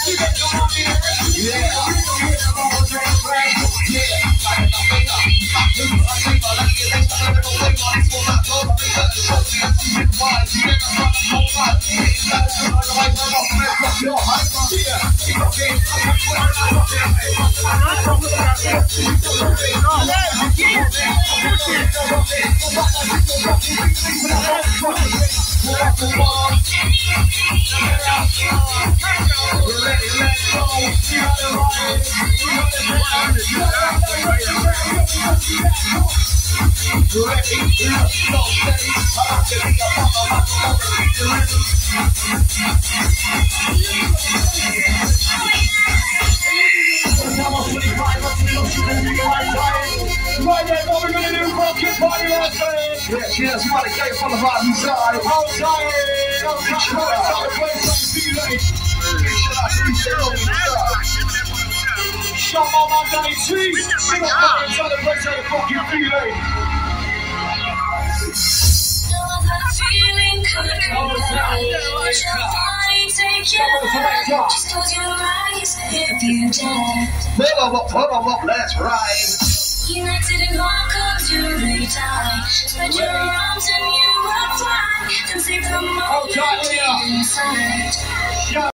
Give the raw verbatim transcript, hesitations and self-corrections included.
Right then, what we're gonna do, rocket party last time. Yeah, cheers, Matty K from the ravin side. Hold tight, hold tight, hold tight, play some feeling. Shut my man, Danny T. Sing up back and celebrate the fucking feeling. Feeling could come down. Let your body take you there. Just close your eyes if you dare. Pull up, pull up, let's ride. United and walk up to the tie. Spread your arms and you will fly. And take the moment deep inside.